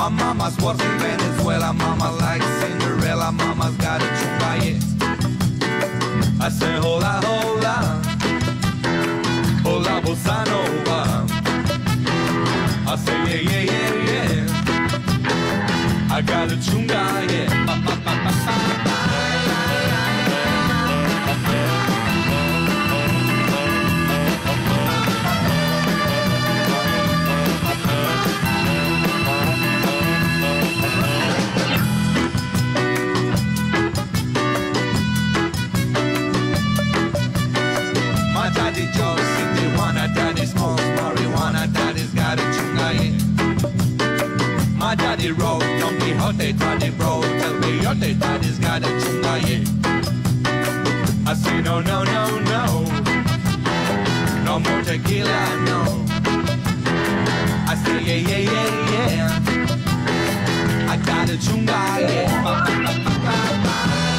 My mama's works in Venezuela, mama likes Cinderella, mama's got a chunga, yeah. I say hola, hola, hola bossa nova. I say yeah, yeah, yeah, yeah. I got a chunga, yeah. Ba, ba, ba, ba, ba, ba. Daddy Joe, Tijuana, daddy smokes marijuana, daddy's got a chunga, yeah. My daddy rode Don Quixote, daddy bro, tell me your daddy's got a chunga, yeah. I say no, no, no, no, no more tequila, no. I say yeah, yeah, yeah, yeah. I got a chunga, yeah. Ba, ba, ba, ba, ba, ba.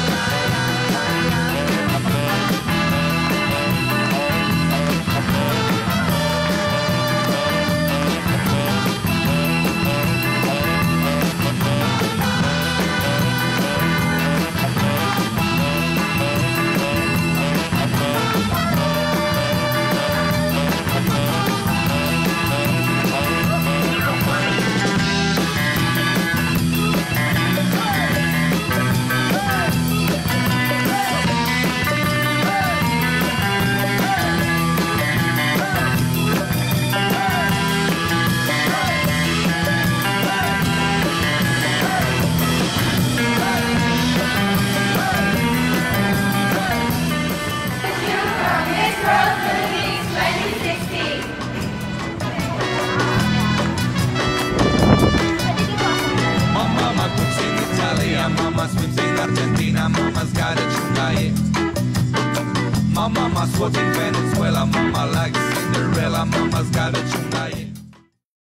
Mama swims in Argentina, mama's got a chunga, yeah. My mama's works in Venezuela, mama likes Cinderella, mama's got a chunga, yeah.